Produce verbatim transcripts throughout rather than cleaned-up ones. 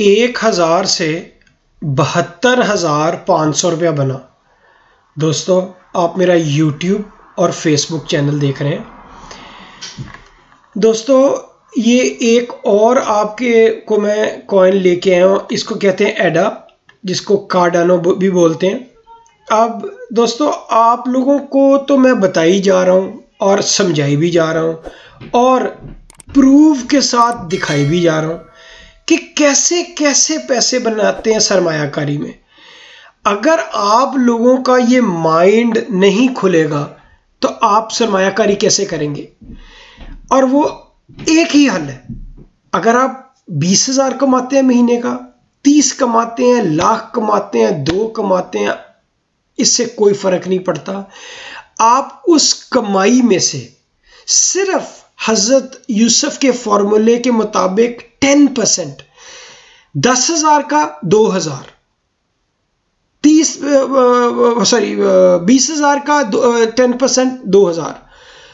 एक हज़ार से बहत्तर हज़ार पाँच सौ रुपया बना। दोस्तों, आप मेरा यूट्यूब और फेसबुक चैनल देख रहे हैं। दोस्तों, ये एक और आपके को मैं कॉइन लेके आया हूँ। इसको कहते हैं एडा, जिसको कार्डानो भी बोलते हैं। अब दोस्तों, आप लोगों को तो मैं बताई जा रहा हूँ और समझाई भी जा रहा हूँ और प्रूफ के साथ दिखाई भी जा रहा हूँ कि कैसे कैसे पैसे बनाते हैं सरमायाकारी में। अगर आप लोगों का ये माइंड नहीं खुलेगा तो आप सरमायाकारी कैसे करेंगे? और वो एक ही हल है। अगर आप बीस हजार कमाते हैं महीने का, तीस कमाते हैं, लाख कमाते हैं, दो कमाते हैं, इससे कोई फर्क नहीं पड़ता। आप उस कमाई में से सिर्फ हजरत यूसुफ के फॉर्मूले के मुताबिक टेन परसेंट, दस हजार का दो हजार, तीस सॉरी बीस हजार का टेन परसेंट दो हजार,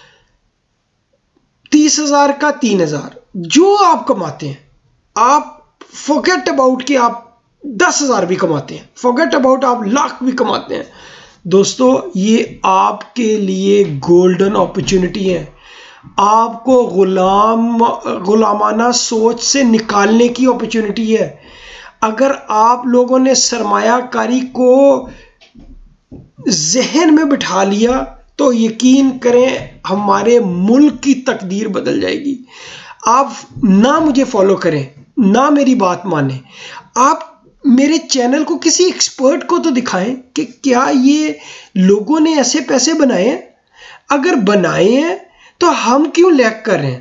तीस हजार का तीन हजार, जो आप कमाते हैं, आप फॉरगेट अबाउट कि आप दस हजार भी कमाते हैं, फॉरगेट अबाउट आप लाख भी कमाते हैं। दोस्तों, ये आपके लिए गोल्डन अपॉर्चुनिटी है। आपको गुलाम गुलामाना सोच से निकालने की अपॉर्चुनिटी है। अगर आप लोगों ने सरमायाकारी को जहन में बिठा लिया तो यकीन करें हमारे मुल्क की तकदीर बदल जाएगी। आप ना मुझे फॉलो करें, ना मेरी बात माने, आप मेरे चैनल को किसी एक्सपर्ट को तो दिखाएं कि क्या ये लोगों ने ऐसे पैसे बनाए हैं। अगर बनाए हैं तो हम क्यों लैग कर रहे हैं?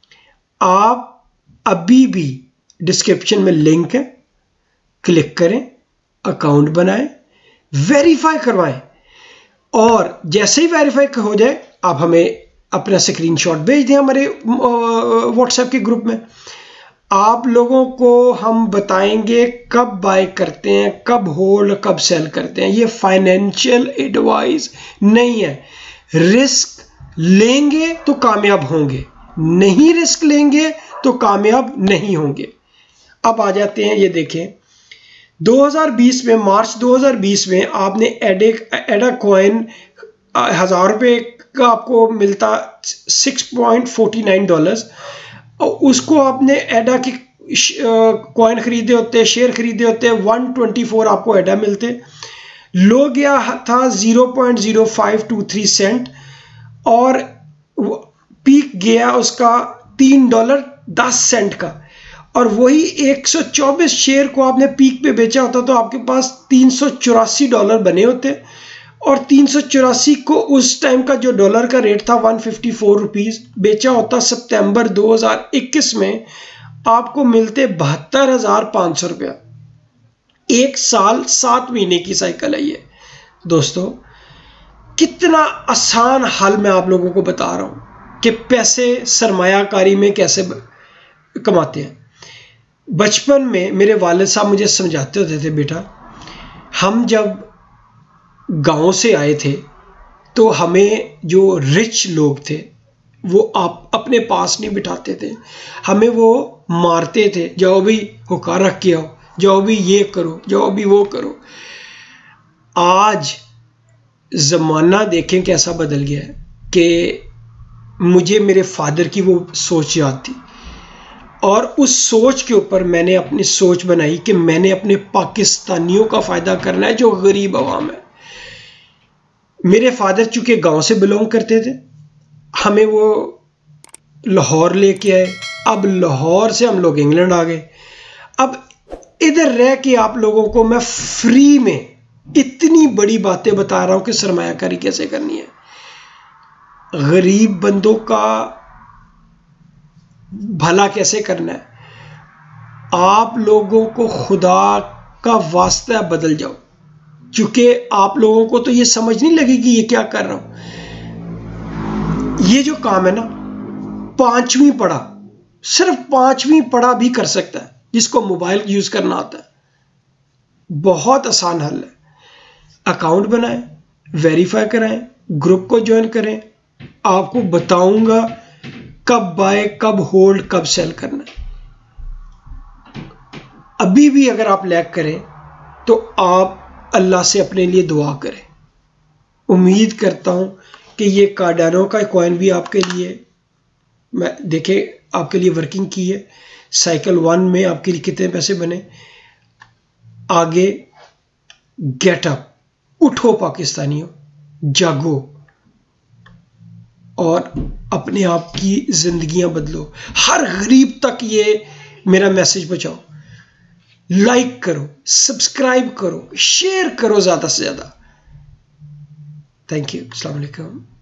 आप अभी भी डिस्क्रिप्शन में लिंक है, क्लिक करें, अकाउंट बनाएं, वेरीफाई करवाएं और जैसे ही वेरीफाई हो जाए आप हमें अपना स्क्रीनशॉट भेज दें हमारे व्हाट्सएप के ग्रुप में। आप लोगों को हम बताएंगे कब बाय करते हैं, कब होल्ड, कब सेल करते हैं। ये फाइनेंशियल एडवाइस नहीं है। रिस्क लेंगे तो कामयाब होंगे, नहीं रिस्क लेंगे तो कामयाब नहीं होंगे। अब आ जाते हैं, ये देखें, दो हज़ार बीस में, मार्च दो हज़ार बीस में आपने एडे एडा कॉइन हजार रुपये का आपको मिलता six point forty nine dollars. उसको आपने एडा की कॉइन खरीदे होते, शेयर खरीदे होते, वन ट्वेंटी फोर आपको एडा मिलते। लो गया था zero point zero five two three cent और पीक गया उसका तीन डॉलर दस सेंट का। और वही एक सौ चौबीस शेयर को आपने पीक पे बेचा होता तो आपके पास तीन सौ चौरासी डॉलर बने होते। और तीन सौ चौरासी को उस टाइम का जो डॉलर का रेट था वन फिफ्टी फोर रुपीज, बेचा होता सितंबर दो हज़ार इक्कीस में, आपको मिलते बहत्तर हजार पाँच सौ रुपया। एक साल सात महीने की साइकिल है ये। दोस्तों, कितना आसान हल मैं आप लोगों को बता रहा हूं कि पैसे सरमायाकारी में कैसे कमाते हैं। बचपन में मेरे वालिद साहब मुझे समझाते होते थे, बेटा हम जब गांव से आए थे तो हमें जो रिच लोग थे वो आप अपने पास नहीं बिठाते थे, हमें वो मारते थे, जाओ भी हुक्का रख के आओ, जाओ भी ये करो, जाओ भी वो करो। आज ज़माना देखें कैसा बदल गया है कि मुझे मेरे फादर की वो सोच याद थी और उस सोच के ऊपर मैंने अपनी सोच बनाई कि मैंने अपने पाकिस्तानियों का फ़ायदा करना है जो गरीब आवाम है। मेरे फादर चूँकि गांव से बिलोंग करते थे, हमें वो लाहौर लेके आए। अब लाहौर से हम लोग इंग्लैंड आ गए। अब इधर रह के आप लोगों को मैं फ्री में इतनी बड़ी बातें बता रहा हूं कि सरमायाकारी कैसे करनी है, गरीब बंदों का भला कैसे करना है। आप लोगों को खुदा का वास्ता बदल जाओ, क्योंकि आप लोगों को तो ये समझ नहीं लगेगी ये क्या कर रहा हूं। ये जो काम है ना, पांचवी पढ़ा, सिर्फ पांचवी पढ़ा भी कर सकता है जिसको मोबाइल यूज करना आता है। बहुत आसान हल है। अकाउंट बनाएं, वेरीफाई कराएं, ग्रुप को ज्वाइन करें। आपको बताऊंगा कब बाय, कब होल्ड, कब सेल करना है। अभी भी अगर आप लैग करें तो आप अल्लाह से अपने लिए दुआ करें। उम्मीद करता हूं कि ये कार्डानो का कॉइन भी आपके लिए, मैं देखे आपके लिए वर्किंग की है। साइकिल वन में आपके लिए कितने पैसे बने। आगे गेट अप, उठो पाकिस्तानियों, जागो और अपने आप की जिंदगियां बदलो। हर गरीब तक ये मेरा मैसेज पहुंचाओ। लाइक करो, सब्सक्राइब करो, शेयर करो ज्यादा से ज्यादा। Thank you. अस्सलाम वालेकुम।